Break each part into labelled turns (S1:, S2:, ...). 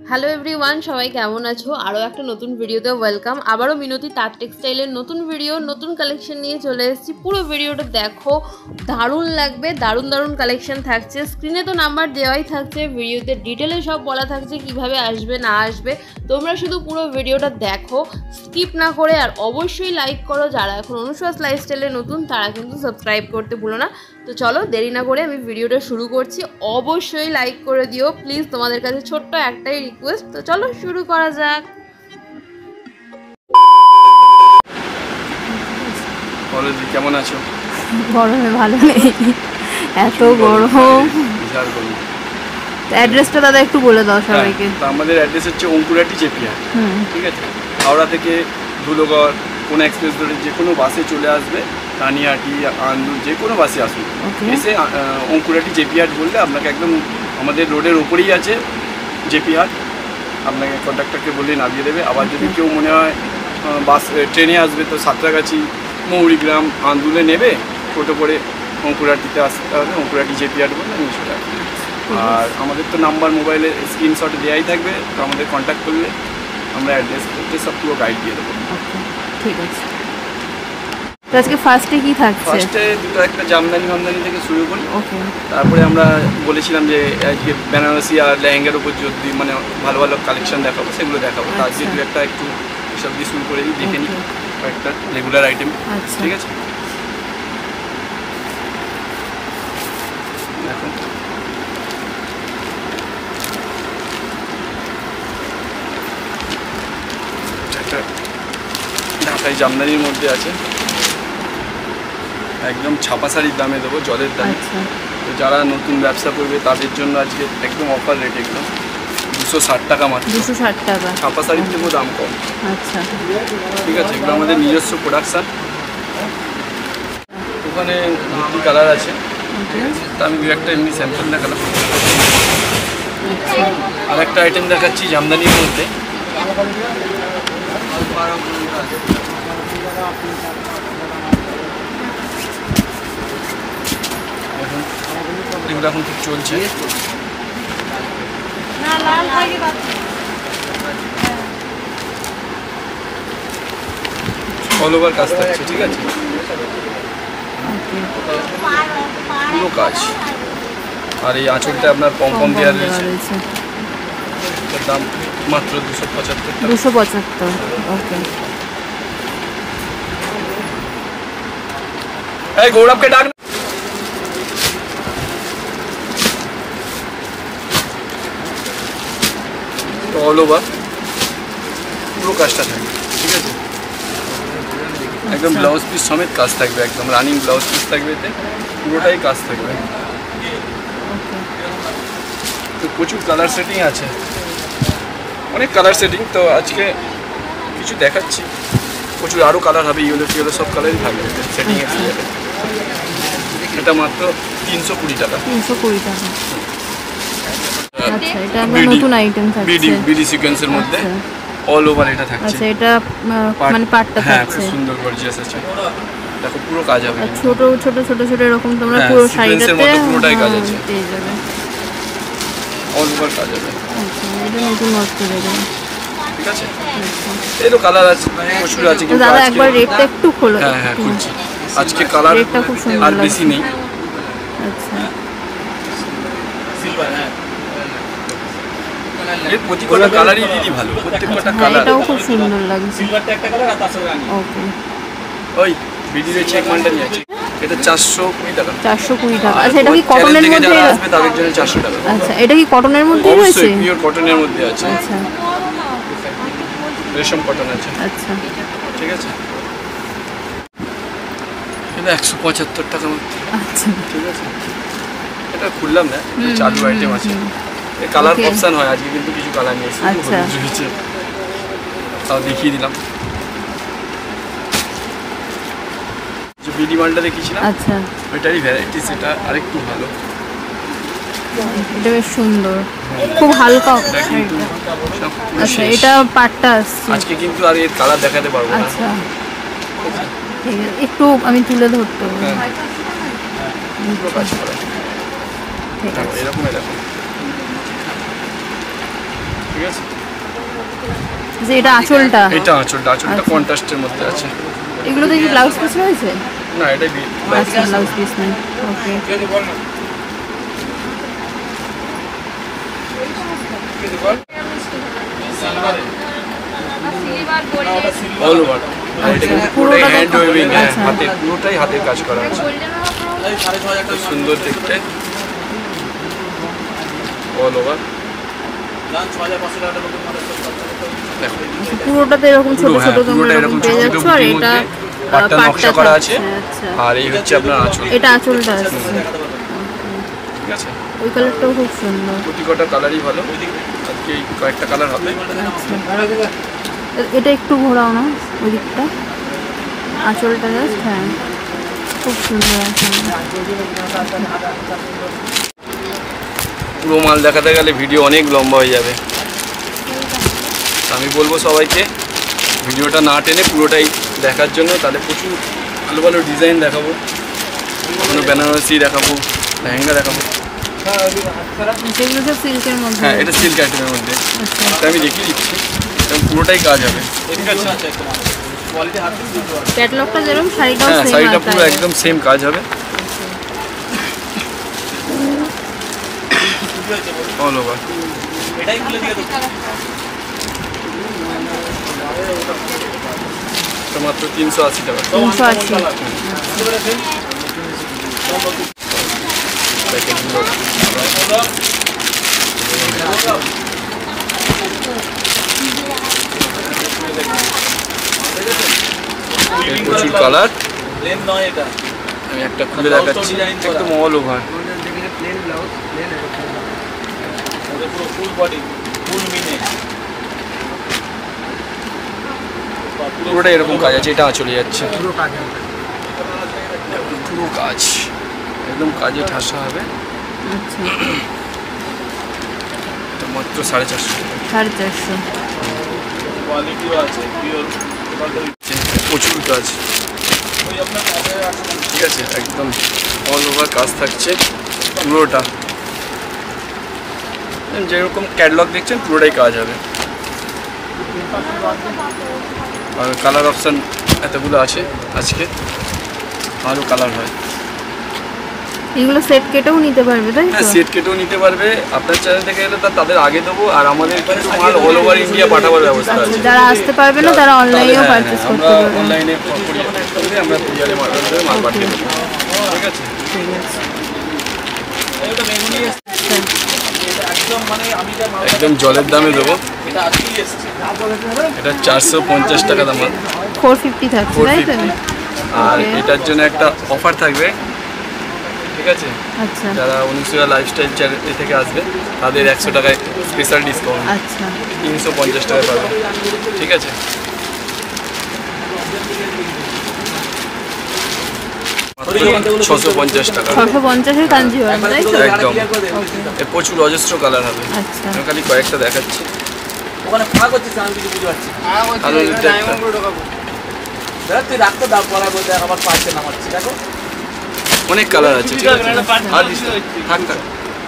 S1: Hello everyone, সবাই কেমন আছো? আরও একটা নতুন ভিডিওতে ওয়েলকাম। আবারও মিনতি তাঁত টেক্সটাইলের নতুন ভিডিও, নতুন কালেকশন নিয়ে চলে এসেছি। পুরো ভিডিওটা দেখো, দারুণ লাগবে। দারুণ দারুণ কালেকশন থাকছে। স্ক্রিনে তো নাম্বার দেওয়াই থাকছে, ভিডিওতে ডিটেলে সব বলা থাকছে কিভাবে আসবে না আসবে। তোমরা শুধু পুরো ভিডিওটা দেখো, স্কিপ না করে। আর অবশ্যই লাইক করো। যারা এখন অনুসুয়াস লাইফস্টাইলে নতুন তারা কিন্তু সাবস্ক্রাইব করতে ভুলো না। তো চলো দেরি না করে আমি ভিডিওটা শুরু করছি। অবশ্যই লাইক করে দিও প্লিজ, তোমাদের কাছে ছোট্ট একটাই রিকোয়েস্ট। তো চলো শুরু করা যাক।
S2: বলো জি, কেমন আছো?
S3: গরমে ভালো নেই, এত গরম।
S2: বিশাল গরম।
S3: অ্যাড্রেসটা দাদা একটু বলে দাও সবাইকে।
S2: আমাদের অ্যাড্রেস হচ্ছে অঙ্কুরহাটি চেপিয়া, ঠিক আছে? হাওড়া থেকে ধুলোগড় কোনো এক্সপ্রেস ধরে যে কোনো বাসে চলে আসবে, রানিহাটি আন্দুল যে কোনো বাসে আসুন, এসে অঙ্কুরহাটি জেপিহাট বললে আপনাকে একদম আমাদের রোডের ওপরেই আছে জেপিহাট। আপনাকে কন্ডাক্টরকে বলে নামিয়ে দেবে। আবার যদি কেউ মনে হয় বাস ট্রেনে আসবে তো সাঁতরাগাছি, মৌরিগ্রাম, আন্দুলে নেবে, টোটো করে অঙ্কুরহাটিতে আসতে হবে। অঙ্কুরহাটি জেপিহাট বললে আমি চলে আসবে। আর আমাদের তো নাম্বার মোবাইলে স্ক্রিনশট দেওয়াই থাকবে, তো আমাদের কন্ট্যাক্ট করলে আমরা অ্যাড্রেস সব পুরো গাইড দিয়ে দেবো।
S3: ঠিক আছে। তো আজকে ফার্স্টে কি থাকছে?
S2: ফার্স্টে দুটো একটা জামদানি থেকে শুরু করি।
S3: ওকে।
S2: তারপরে আমরা বলেছিলাম যে আজকে বেনারসি আর লেহেঙ্গার উপর যদি মানে ভালো ভালো কালেকশন দেখাবো, সেগুলো দেখাবো। তো আজকে দু একটা একটু এসব দিয়ে শুরু করে দিই, দেখে নিই কয়েকটা রেগুলার আইটেম। ঠিক আছে, দেখো একটা ঢাকাই জামদানির মধ্যে আছে, একদম ছাপা শাড়ির দামে দেবো, জলের দামে। তো যারা নতুন ব্যবসা করবে তাদের জন্য আজকে একদম অফার রেট, একদম 260 টাকা মাত্র।
S3: 260 টাকা।
S2: ছাপা শাড়ির থেকেও দাম কম।
S3: আচ্ছা,
S2: ঠিক আছে। এগুলো আমাদের নিজস্ব প্রোডাকশান। ওখানে দুটি কালার আছে, তা আমি দু একটা এমনি স্যাম্পল দেখালাম। আর একটা আইটেম দেখাচ্ছি জামদানির মধ্যে। এগুলো এখন খুব চলছে। অল ওভার কাজ থাকছে, ঠিক আছে? পুরো কাজ। আর এই আঁচলটা আপনার পম দেওয়া রয়েছে। এটার দাম মাত্র 275 টাকা।
S3: 275। ওকে।
S2: এই গৌরবকে ডাক। অল ওভার পুরো কাজটা থাকবে, ঠিক আছে? একদম ব্লাউজ পিস সমেত কাজ থাকবে, একদম রানিং ব্লাউজ পিস থাকবে, এতে পুরোটাই কাজ থাকবে। তো প্রচুর কালার সেটিং আছে, অনেক কালার সেটিং। তো আজকে কিছু দেখাচ্ছি, প্রচুর আরও কালার হবে, ইয়েলো টিয়েলো সব কালারই থাকবে সেটিং এর। এটা মাত্র 320 টাকা।
S3: 320 টাকা। আচ্ছা, এটা নতুন আইটেম থাকছে
S2: বিডি সিকোয়েন্সের মধ্যে অল ওভার এটা থাকছে।
S3: আচ্ছা, এটা মানে পাটটা থাকছে।
S2: হ্যাঁ, খুব সুন্দর গর্জিয়াস আছে। দেখো পুরো কাজ হবে,
S3: ছোট ছোট ছোট ছোট এরকম তোমরা পুরো শাড়িটাতে
S2: পুরোটাই কাজ আছে,
S3: পেয়ে যাবে।
S2: অল ওভার কাজ হবে।
S3: আচ্ছা, এটা নতুন নষ্ট দেখুন,
S2: ঠিক আছে? এরও কালার আছে, প্রচুর আছে। কিন্তু
S3: দাদা একবার রেটটা একটু খোলো।
S2: হ্যাঁ খুলছি। আজকে কালার
S3: রেটটা খুব সুন্দর
S2: আর বেশি নেই।
S3: আচ্ছা,
S2: এর প্রত্যেকটা কালারই দিদি ভালো, প্রত্যেকটা কালার।
S3: এটাও খুব সুন্দর লাগছে। ওকে।
S2: ওই বিডির চেক মালটা নিয়ে আছে, এটা 420 টাকা।
S3: 420 টাকা। আচ্ছা, এটা কি কটনের মধ্যে
S2: আসবে তাদের জন্য 400 টাকা।
S3: আচ্ছা, এটা কি কটনের মধ্যে রয়েছে?
S2: অবশ্যই পিওর কটনের মধ্যে আছে।
S3: আচ্ছা,
S2: রেশম কটন আছে।
S3: আচ্ছা,
S2: ঠিক আছে। এটা 175 টাকা মাত্র।
S3: আচ্ছা,
S2: ঠিক আছে। এটা খুললাম না, চালু আইটেম আছে। এই কালার অপশন হয়, আজকে কিন্তু কিছু কালার নেই।
S3: আচ্ছা,
S2: তাও দেখিয়ে দিলাম। যে বিডি মালটা দেখিয়েছিলাম,
S3: আচ্ছা,
S2: ওইটারই ভ্যারাইটি, সেটা আরেকটু ভালো।
S3: এটা বেশ সুন্দর, খুব হালকা। আচ্ছা, এটা পাটটা আসছে
S2: আজকে, কিন্তু আর এর কালার দেখাতে পারবো না।
S3: আচ্ছা, ঠিক আছে, একটু আমি তুলে ধরতে হবে।
S2: ঠিক আছে, এরকম এরকম ঠিক আছে।
S3: যে এটা আঁচলটা,
S2: এটা আঁচলটা কন্ট্রাস্টের মধ্যে আছে।
S3: এগুলো দেখি ব্লাউজ পিস রয়েছে
S2: না, এটাই
S3: আচ্ছা, ব্লাউজ পিস নেই। ওকে,
S2: অল ওভার পুরোটাই হ্যান্ড ওয়েভিং, হাতে পুরোটাই হাতের কাজ করা আছে, খুব সুন্দর দেখতে। অল ওভার
S3: পুরোটাতে এরকম ছোট ছোট তোমরা এরকম পেয়ে যাচ্ছ। আর এটা
S2: পাটটা নকশা করা আছে।
S3: আচ্ছা,
S2: আর এই হচ্ছে আপনার আঁচল,
S3: এটা আঁচলটা আছে।
S2: ঠিক আছে।
S3: ওই কালারটাও খুব সুন্দর।
S2: প্রতিটা কালারই ভালো, আজকে এই কয়েকটা কালার হবে।
S3: এটা একটু ঘোরাও না ওই দিকটা, আঁচলটা জাস্ট। হ্যাঁ, খুব সুন্দর আছে।
S2: পুরো মাল দেখাতে গেলে ভিডিও অনেক লম্বা হয়ে যাবে। আমি বলবো সবাইকে ভিডিওটা না টেনে পুরোটাই দেখার জন্য, তাহলে প্রচুর ভালো ভালো ডিজাইন দেখাবো, কোনো বেনারসি দেখাবো, লেহেঙ্গা দেখাবো।
S3: যেগুলো সব সিল্কের মধ্যে।
S2: হ্যাঁ, এটা সিল্ক আইটেমের মধ্যে। এটা আমি দেখিয়ে দিচ্ছি, এবং পুরোটাই কাজ হবে, ঠিক আছে।
S3: ক্যাটালগটা যেরকম, শাড়িটাও
S2: হ্যাঁ,
S3: সেম।
S2: শাড়িটা পুরো একদম সেম কাজ হবে, অল ওভার। মাত্র 380 টাকা।
S3: 380।
S2: প্রচুর কালার, আমি একটা খুলে দেখাচ্ছি, একদম অল ওভার। পুরোটা এরকম কাজ আছে, এটা চলে যাচ্ছে পুরো কাজ, একদম কাজে ঠাসা হবে। মাত্র 450 টাকা।
S3: 450।
S2: প্রচুর কাজ, ঠিক আছে, একদম অল ওভার কাজ থাকছে পুরোটা, যেরকম ক্যাটালগ দেখছেন পুরোটাই কাজ হবে। আর কালার অপশান এতগুলো আছে, আজকে আরও কালার হয়।
S3: এগুলো সেট কেটেও নিতে পারবে, তাই তো?
S2: হ্যাঁ, সেট কেটেও নিতে পারবে। আপনার চ্যানেল থেকে এলে তাদের আগে দেবো, আর আমাদের কিছু মাল অল ওভার ইন্ডিয়া পাঠাবার ব্যবস্থা আছে।
S3: যারা আসতে পারবে না তারা অনলাইনেও পারচেজ করতে
S2: আমরা
S3: পারবে।
S2: অনলাইনে আমরা কুরিয়ারে মাল পাঠিয়ে দেবো, ঠিক আছে। একদম জলের দামে দেবো, এটা 450 টাকা দাম,
S3: 450 থাকছে, তাই তো?
S2: আর এটার জন্য একটা অফার থাকবে, ঠিক আছে।
S3: আচ্ছা,
S2: যারা অনুসূয়া লাইফস্টাইল চ্যানেল থেকে আসবে তাদের 100 টাকায় স্পেশাল ডিসকাউন্ট,
S3: আচ্ছা,
S2: 350 টাকায় পাবে, ঠিক আছে। মাত্র 650 টাকা।
S3: 650-এর কাঞ্জিওরাম, তাই তো?
S2: একদম, এর প্রচুর অজস্র কালার হবে।
S3: আচ্ছা,
S2: আমি খালি কয়েকটা দেখাচ্ছি।
S4: ওখানে ফাঁক হচ্ছে, আমি কিছু বুঝতে পারছি।
S2: কালো দুটো একটা।
S4: তুই রাখতে দাও, পড়া বলতে আবার পাশে নামাচ্ছি, দেখো
S2: অনেক কালার আছে, ঠিক আছে। আর থাক থাক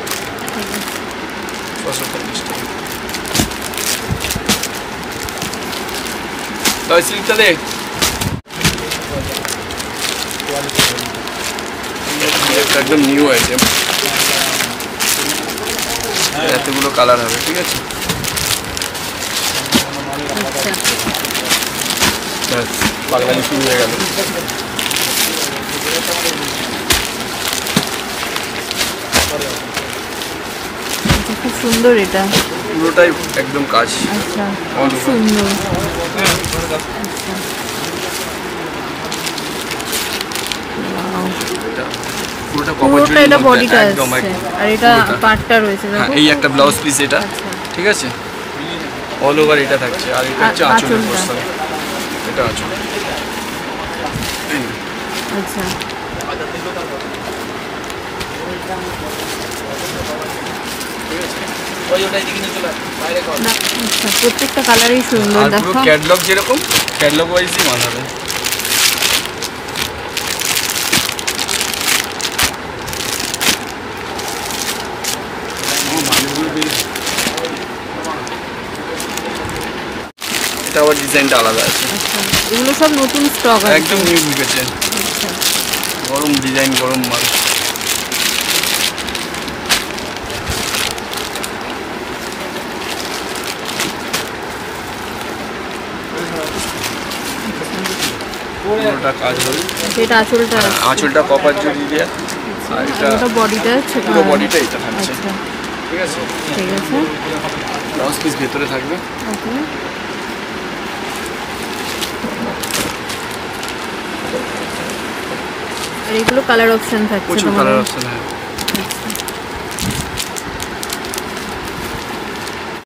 S2: 650 টাকা। তাই সিল্কটা দে, একদম নিউ আইটেম, এতগুলো কালার হবে, ঠিক আছে। বাংলাদেশ শুরু হয়ে গেল।
S3: খুব সুন্দর, এটা
S2: পুরোটাই একদম কাজ।
S3: আচ্ছা, খুব সুন্দর। পুরোটা এটা বডিটা আছে, আর এটা পাটটা রয়েছে, দেখো।
S2: এই একটা ব্লাউজ পিস, এটা ঠিক আছে, অল ওভার এটা থাকছে। আর এটা হচ্ছে আঁচলের পোর্শন, এটা আঁচল।
S3: আচ্ছা, প্রত্যেকটা কালারই সুন্দর, দেখো।
S2: ক্যাটালগ যেরকম, ক্যাটালগ ওয়াইজই মাল হবে। এটা আবার ডিজাইনটা আলাদা আছে।
S3: আচ্ছা, এগুলো সব নতুন স্টক আছে,
S2: একদম নিউ ঢুকেছে।
S3: আচ্ছা
S2: গরম ডিজাইন, গরম মাল। পুরোটা কাজ হবে।
S3: এটা আঁচলটা,
S2: আঁচলটা কপার জড়ি দিয়ে, আর এটা
S3: বডিটা
S2: পুরো বডিটা এটা থাকছে।
S3: আচ্ছা
S2: ঠিক আছে,
S3: ঠিক আছে,
S2: ব্লাউজ পিস ভেতরে থাকবে।
S3: ওকে। আর এগুলো কালার অপশন থাকছে
S2: প্রচুর
S3: তোমাদের?
S2: Colour option. হ্যাঁ,
S3: আচ্ছা।